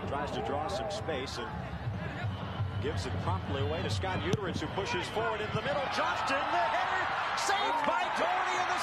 Tries to draw some space and gives it promptly away to Scott Uterich, who pushes forward into the middle. Johnston, the header, saved by Dougherty in the